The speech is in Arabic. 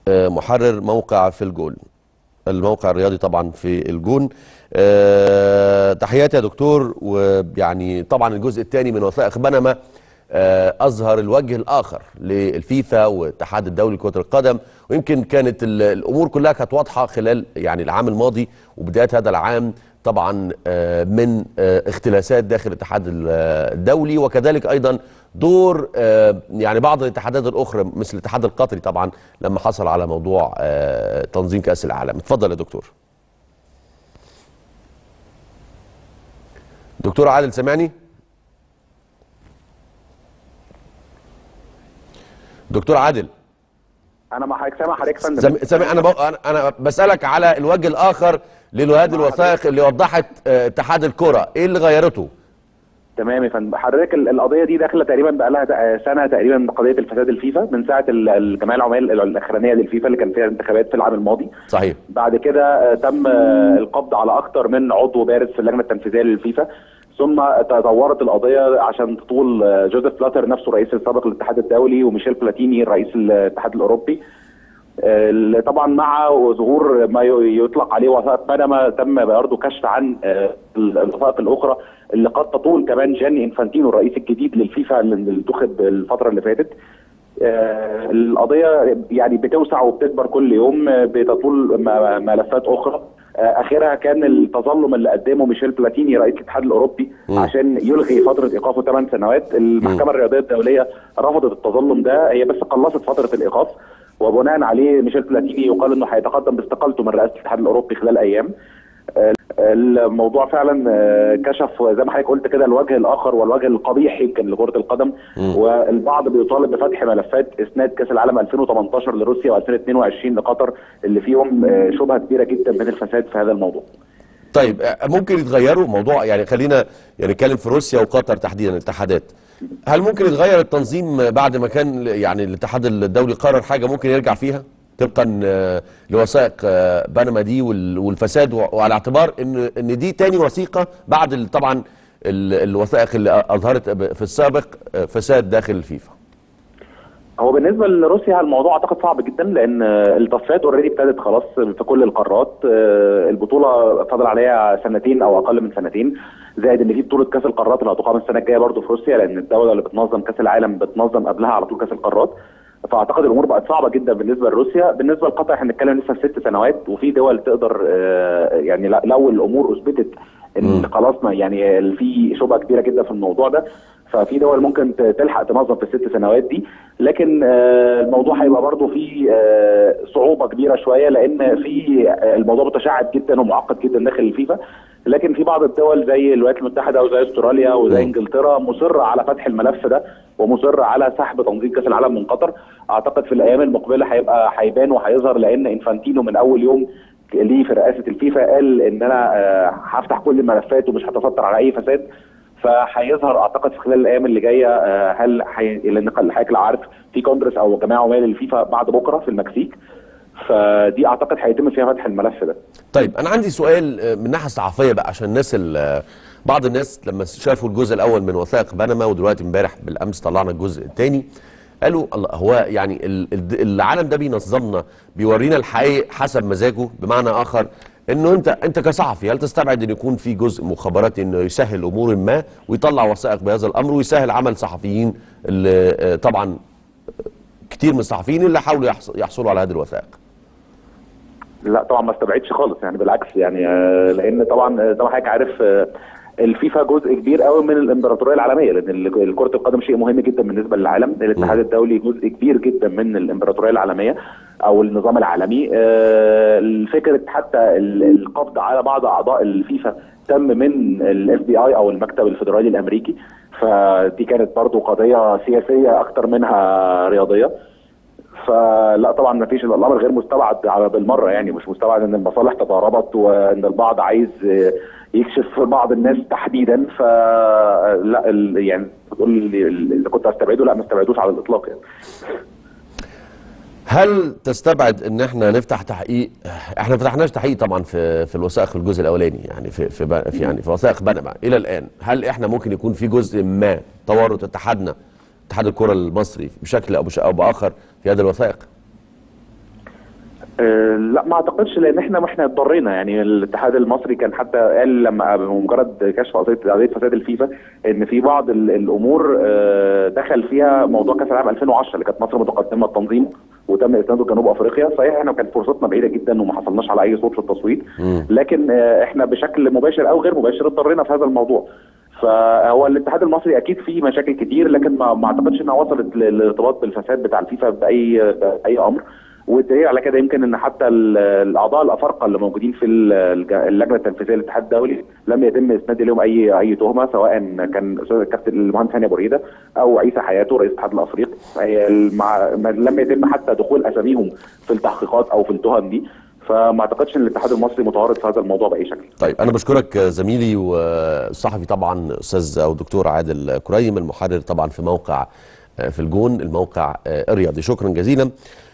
محرر موقع في الجول، الموقع الرياضي طبعا في الجون. تحياتي يا دكتور. ويعني طبعا الجزء الثاني من وثائق بنما أظهر الوجه الآخر للفيفا والاتحاد الدولي لكرة القدم، ويمكن كانت الأمور كلها كانت واضحة خلال يعني العام الماضي وبداية هذا العام، طبعا من اختلاسات داخل الاتحاد الدولي، وكذلك أيضا دور يعني بعض الاتحادات الأخرى مثل الاتحاد القطري طبعا لما حصل على موضوع تنظيم كأس العالم. اتفضل يا دكتور. دكتور عادل سامعني؟ دكتور عادل انا مع حضرتك، سامع حضرتك يا فندم. سامع. انا بسالك على الوجه الاخر لهذه الوثائق اللي وضحت اتحاد الكره، ايه اللي غيرته؟ تمام يا فندم. حضرتك القضيه دي داخله تقريبا بقى لها سنه تقريبا، قضيه الفساد الفيفا من ساعه الجمعيه العمال الاخرانيه للفيفا اللي كان فيها انتخابات في العام الماضي. صحيح. بعد كده تم القبض على اكثر من عضو بارز في اللجنه التنفيذيه للفيفا، ثم تطورت القضيه عشان تطول جوزيف بلاتر نفسه الرئيس السابق للاتحاد الدولي وميشيل بلاتيني رئيس الاتحاد الاوروبي. طبعا مع ظهور ما يطلق عليه وثائق بنما تم برضه كشف عن الوثائق الاخرى اللي قد تطول كمان جاني انفانتينو الرئيس الجديد للفيفا اللي انتخب الفتره اللي فاتت. القضيه يعني بتوسع وبتكبر كل يوم، بتطول ملفات اخرى. اخرها كان التظلم اللي قدمه ميشيل بلاتيني رئيس الاتحاد الاوروبي عشان يلغي فتره ايقافه 8 سنوات. المحكمه الرياضيه الدوليه رفضت التظلم ده، هي بس قلصت فتره الايقاف، وبناء عليه ميشيل بلاتيني يقال انه هيتقدم باستقالته من رئاسه الاتحاد الاوروبي خلال ايام. الموضوع فعلا كشف زي ما حضرتك قلت كده الوجه الاخر والوجه القبيح يمكن لكره القدم. والبعض بيطالب بفتح ملفات اسناد كاس العالم 2018 لروسيا و2022 لقطر اللي فيهم شبهه كبيره جدا من الفساد في هذا الموضوع. طيب ممكن يتغيروا موضوع، يعني خلينا يعني نتكلم في روسيا وقطر تحديدا الاتحادات، هل ممكن يتغير التنظيم بعد ما كان يعني الاتحاد الدولي قرر حاجه ممكن يرجع فيها طبقا لوثائق بنما دي والفساد، وعلى اعتبار ان دي تاني وثيقه بعد طبعا الوثائق اللي اظهرت في السابق فساد داخل الفيفا؟ هو بالنسبه لروسيا الموضوع اعتقد صعب جدا، لان التصفيات اوريدي ابتدت خلاص في كل القارات. البطوله فاضل عليها سنتين او اقل من سنتين، زائد ان في بطوله كاس القارات اللي هتقام السنه الجايه برضه في روسيا، لان الدوله اللي بتنظم كاس العالم بتنظم قبلها على طول كاس القارات. فاعتقد الامور بقت صعبه جدا بالنسبه لروسيا. بالنسبه لقطر احنا بنتكلم لسه في 6 سنوات، وفي دول تقدر يعني لو الامور اثبتت ان خلاص يعني في شبهه كبيره جدا في الموضوع ده، ففي دول ممكن تلحق تنظم في ال6 سنوات دي. لكن الموضوع هيبقى برضه فيه صعوبه كبيره شويه، لان في الموضوع متشعب جدا ومعقد جدا داخل الفيفا. لكن في بعض الدول زي الولايات المتحده وزي استراليا وزي انجلترا مصره على فتح الملف ده، ومصره على سحب تنظيم كاس العالم من قطر. اعتقد في الايام المقبله هيبان وهيظهر، لان انفانتينو من اول يوم ليه في رئاسه الفيفا قال ان انا هفتح كل الملفات ومش هتستر على اي فساد. فهيظهر اعتقد في خلال الايام اللي جايه هل لان حضرتك لو عارف في كونجرس او جمعيه عمال الفيفا بعد بكره في المكسيك، فدي اعتقد هيتم فيها فتح الملف ده. طيب انا عندي سؤال من الناحيه الصحفيه بقى، عشان الناس بعض الناس لما شافوا الجزء الاول من وثائق بنما، ودلوقتي امبارح بالامس طلعنا الجزء الثاني، قالوا الله هو يعني العالم ده بينظمنا بيورينا الحقيقة حسب مزاجه. بمعنى اخر انه انت كصحفي هل تستبعد ان يكون في جزء مخابراتي انه يسهل امور ما ويطلع وثائق بهذا الامر ويسهل عمل صحفيين اللي طبعا كتير من الصحفيين اللي حاولوا يحصلوا على هذه الوثائق؟ لا طبعا ما استبعدش خالص، يعني بالعكس، يعني لان طبعا زي ما حضرتك عارف الفيفا جزء كبير قوي من الامبراطوريه العالميه، لان كره القدم شيء مهم جدا بالنسبه للعالم. الاتحاد الدولي جزء كبير جدا من الامبراطوريه العالميه او النظام العالمي. الفكره حتى القبض على بعض اعضاء الفيفا تم من الاف بي اي او المكتب الفيدرالي الامريكي، فدي كانت برضو قضيه سياسيه اكتر منها رياضيه. فلا طبعا ما فيش، الامر غير مستبعد بالمره، يعني مش مستبعد ان المصالح تضاربت وان البعض عايز يكشف بعض الناس تحديدا. فلا يعني تقول اللي كنت استبعده، لا ما استبعدوش على الاطلاق يعني. هل تستبعد ان احنا نفتح تحقيق؟ احنا ما فتحناش تحقيق طبعا في الوثائق في الجزء الاولاني، يعني في وثائق بنما الى الان. هل احنا ممكن يكون في جزء ما تورط اتحاد الكره المصري بشكل او باخر في هذه الوثائق؟ لا ما اعتقدش، لان احنا اضطرينا. يعني الاتحاد المصري كان حتى قال لما بمجرد كشف قضيه فساد الفيفا ان في بعض الامور دخل فيها موضوع كاس العالم 2010 اللي كانت مصر متقدمه التنظيم وتم اسناده جنوب افريقيا. صحيح احنا كانت فرصتنا بعيده جدا وما حصلناش على اي صوت في التصويت، لكن احنا بشكل مباشر او غير مباشر اضطرينا في هذا الموضوع. فهو الاتحاد المصري اكيد فيه مشاكل كتير، لكن ما اعتقدش انها وصلت للارتباط بالفساد بتاع الفيفا باي امر. والدليل على كده يمكن ان حتى الاعضاء الافارقه اللي موجودين في اللجنه التنفيذيه للاتحاد الدولي لم يتم اسناد لهم اي تهمه، سواء كان الكابتن المهندس هاني ابو ريده او عيسى حياته رئيس الاتحاد الافريقي. لم يتم حتى دخول اساميهم في التحقيقات او في التهم دي. فما اعتقدش ان الاتحاد المصري متورط في هذا الموضوع باي شكل. طيب انا بشكرك زميلي والصحفي طبعا استاذ او دكتور عادل كريم، المحرر طبعا في موقع في الجون، الموقع الرياضي. شكرا جزيلا.